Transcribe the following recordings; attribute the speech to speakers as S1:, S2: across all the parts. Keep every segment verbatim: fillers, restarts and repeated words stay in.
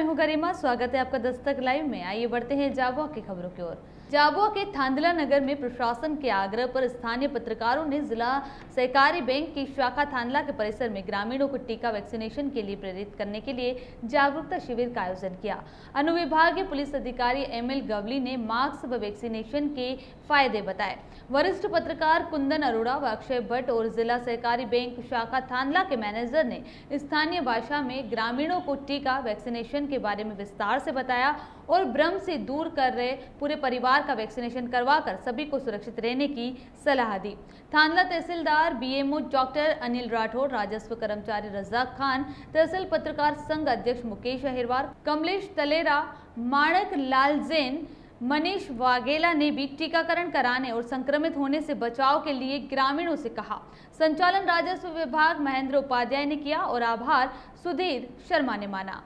S1: हूं गरिमा। स्वागत है आपका दस्तक लाइव में। आइए बढ़ते हैं झाबुआ की खबरों की ओर। झाबुआ के थांदला नगर में प्रशासन के आग्रह पर स्थानीय पत्रकारों ने जिला सहकारी बैंक की शाखा थांदला के परिसर में ग्रामीणों को टीका वैक्सीनेशन के लिए प्रेरित करने के लिए जागरूकता शिविर का आयोजन किया। अनुविभागीय पुलिस अधिकारी एम एल गवली ने मास्क व वैक्सीनेशन के फायदे बताए। वरिष्ठ पत्रकार कुंदन अरोड़ा व अक्षय भट्ट और जिला सहकारी बैंक शाखा थांदला के मैनेजर ने स्थानीय भाषा में ग्रामीणों को टीका वैक्सीनेशन के बारे में विस्तार से बताया और भ्रम से दूर कर रहे पूरे परिवार का वैक्सीनेशन करवाकर सभी को सुरक्षित रहने की सलाह दी। थांदला तहसीलदार बीएमओ डॉक्टर अनिल राठौर, राजस्व कर्मचारी रजाक खान, तहसील पत्रकार संघ अध्यक्ष मुकेश अहिरवार, कमलेश तलेरा, माणक लाल जैन, मनीष वाघेला ने भी टीकाकरण कराने और संक्रमित होने से बचाव के लिए ग्रामीणों से कहा। संचालन राजस्व विभाग महेंद्र उपाध्याय ने किया और आभार सुधीर शर्मा ने माना।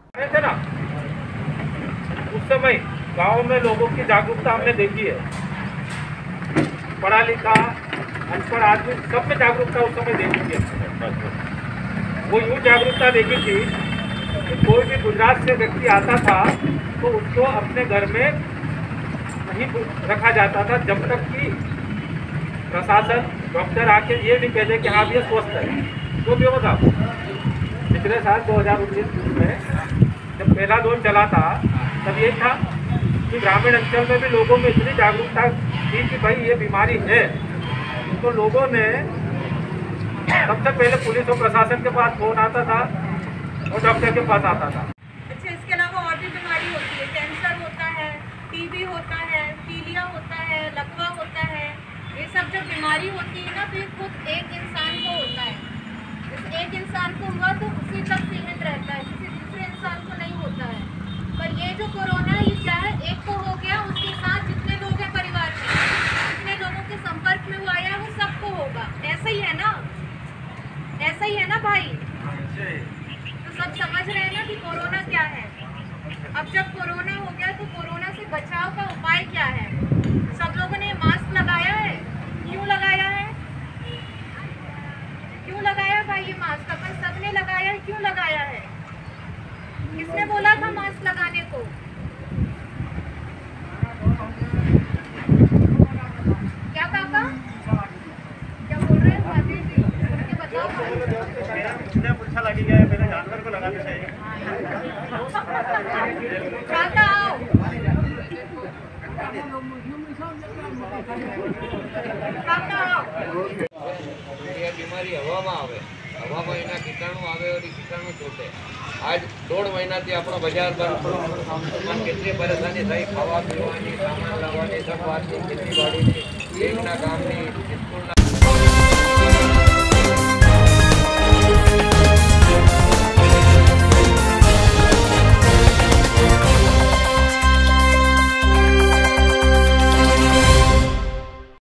S2: उस समय गांव में लोगों की जागरूकता हमने देखी है, पढ़ा लिखा अनपढ़ आदमी सब में जागरूकता उस समय देखी है। वो यूँ जागरूकता देखी थी कि कोई भी गुजरात से व्यक्ति आता था तो उसको अपने घर में नहीं रखा जाता था जब तक कि प्रशासन डॉक्टर आके ये नहीं कहते कि हाँ ये स्वस्थ है। तो भी होगा पिछले साल दो हज़ार उन्नीस में जब पहला दौर चला था तब ये था कि ग्रामीण अंचल में भी लोगों में इतनी जागरूकता थी कि भाई ये बीमारी है, तो लोगों ने सबसे पहले पुलिस और प्रशासन के पास फोन आता था और डॉक्टर के पास आता था।
S3: अच्छा, इसके अलावा और भी बीमारी होती है, कैंसर होता है, टीबी होता है, पीलिया होता है, लकवा होता है। ये सब जब बीमारी होती है ना तो ये खुद एक इंसान को होता है। इस एक इंसान को हुआ तो उसी तक सीमित रहता है, किसी दूसरे इंसान को नहीं होता है। पर ये जो कोरोना ये क्या है, एक को हो गया, उसके साथ जितने लोग हैं परिवार में, जितने लोगों के संपर्क में वो आया वो सबको होगा। ऐसा ही है ना, ऐसा ही है ना भाई। तो सब समझ रहे हैं ना कि कोरोना क्या है। अब जब कोरोना हो गया तो कोरोना से बचाव का उपाय क्या है। सब लोगों ने मास्क लगाया है। क्यों लगाया है, क्यों लगाया भाई ये मास्क? अपन सबने लगाया है। क्यों लगाया है? किसने बोला था मास्क लगाने को? क्या काका, क्या बोल रहे हैं भाभी जी? उनके बताओ।
S2: पूछा लगी गया है, मेरे जानवर को लगाना चाहिए।
S3: काका आओ। काका आओ।
S4: बीमारी हवामां आवे, हवामां एना कीटाणु आवे और कीटाणु छोटे। आज दौड़ महीनाथी आपणो बजार बंद, केटली परेशानी थई, खावा पीवानी, सामान लाववानी, सब वातनी, खेतीवाड़ीनी, बेंकना कामनी, स्कूलना